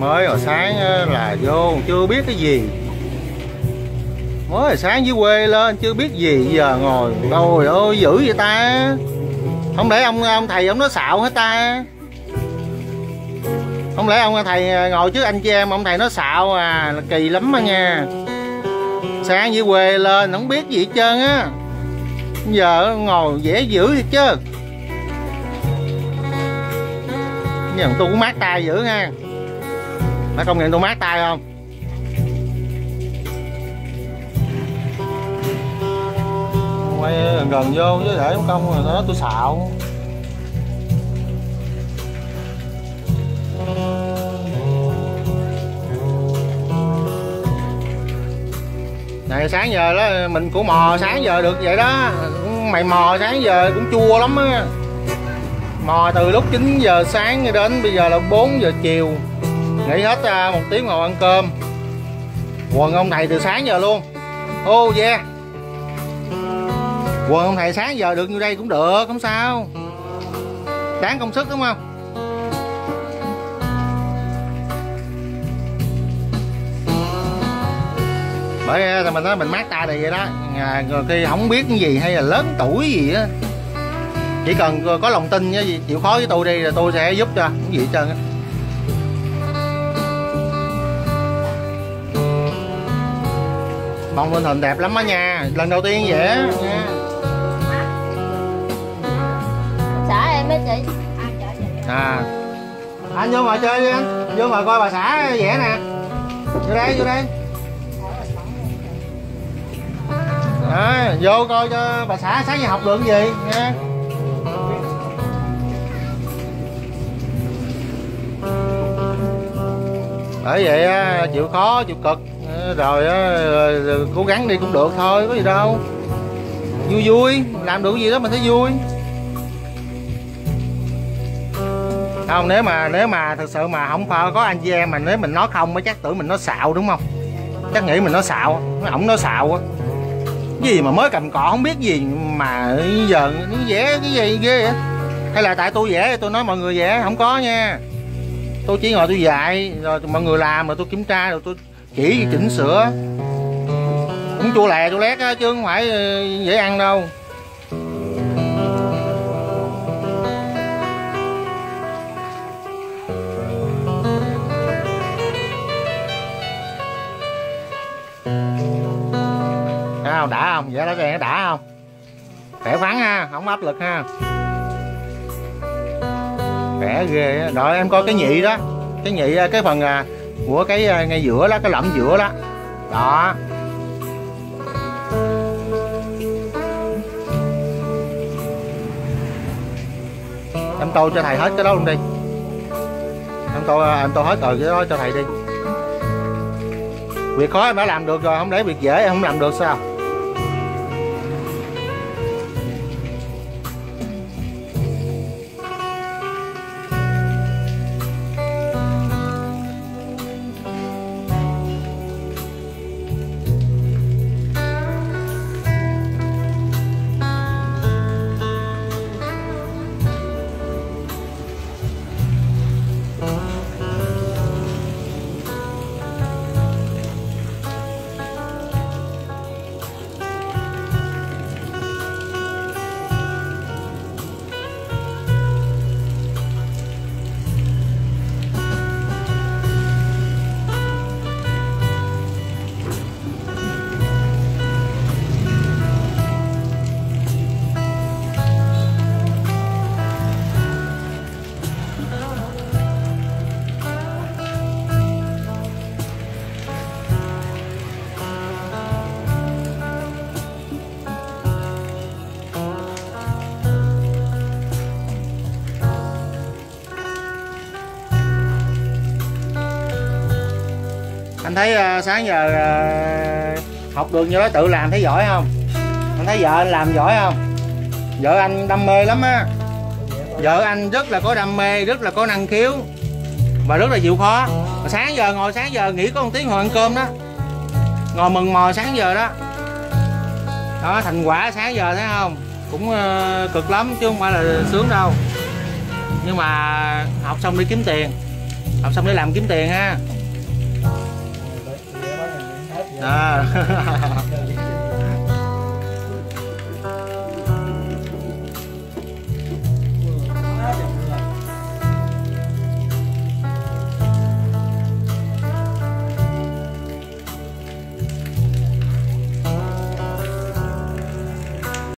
Mới hồi sáng là vô chưa biết cái gì, mới hồi sáng dưới quê lên chưa biết gì, giờ ngồi trời ơi dữ vậy ta. Không để ông thầy ông nói xạo hết ta. Không lẽ ông thầy ngồi trước anh chị em ông thầy nói xạo à, là kỳ lắm á nha. Sáng dưới quê lên không biết gì hết trơn á, giờ ngồi dễ dữ thiệt chứ. Giờ tôi cũng mát tay dữ ha, phải công nhận tôi mát tay không? Quay gần vô chứ để công rồi đó tôi xạo. Này sáng giờ đó mình cũng mò sáng giờ được vậy đó. Mày mò sáng giờ cũng chua lắm á. Mò từ lúc 9 giờ sáng đến bây giờ là 4 giờ chiều. Nghỉ hết 1 tiếng ngồi ăn cơm. Quần ông thầy từ sáng giờ luôn. Ô yeah. Quần ông thầy sáng giờ được như đây cũng được, không sao. Đáng công sức đúng không? Bởi mình nói mình mát tay này vậy đó. Rồi khi không biết cái gì hay là lớn tuổi gì á, chỉ cần có lòng tin gì chịu khó với tôi đi là tôi sẽ giúp cho, không gì hết trơn á. Bông lên hình đẹp lắm á nha, lần đầu tiên vậy á nha. Xã em á chị. À, anh vô ngồi chơi đi anh, vô ngồi coi bà xã vẽ nè. Vô đây, vô đây. Đó, vô coi cho bà xã sáng giờ học được cái gì nha. Bởi vậy chịu khó chịu cực rồi cố gắng đi cũng được thôi, có gì đâu. Vui vui làm được gì đó mình thấy vui. Không, nếu mà thực sự mà không phải có anh chị em mà nếu mình nói không mới chắc tưởng mình nói xạo đúng không? Chắc nghĩ mình nói xạo, ổng nói xạo á. Cái gì mà mới cầm cọ không biết gì mà giờ nó vẽ cái gì ghê vậy? Hay là tại tôi vẽ tôi nói mọi người vẽ? Không có nha. Tôi chỉ ngồi tôi dạy rồi mọi người làm mà tôi kiểm tra rồi tôi chỉ chỉnh sửa. Cũng chua lè chua lét á chứ không phải dễ ăn đâu. Không đã không? Vậy đó nó đã không? Khỏe khoắn ha, không áp lực ha. Khỏe ghê á. Rồi em coi cái nhị đó. Cái nhị cái phần của cái ngay giữa đó, cái lõm giữa đó. Đó. Em tô cho thầy hết cái đó luôn đi. Em tô hết rồi cái đó cho thầy đi. Việc khó em đã làm được rồi, không để việc dễ em không làm được sao? Anh thấy sáng giờ học được như đó tự làm thấy giỏi không? Anh thấy vợ anh làm giỏi không? Vợ anh đam mê lắm á. Vợ anh rất là có đam mê, rất là có năng khiếu và rất là chịu khó. Sáng giờ nghỉ có 1 tiếng ngồi ăn cơm đó, ngồi mừng mò sáng giờ đó. Đó thành quả sáng giờ thấy không? Cũng cực lắm chứ không phải là sướng đâu. Nhưng mà học xong đi kiếm tiền. Học xong để làm kiếm tiền ha. À.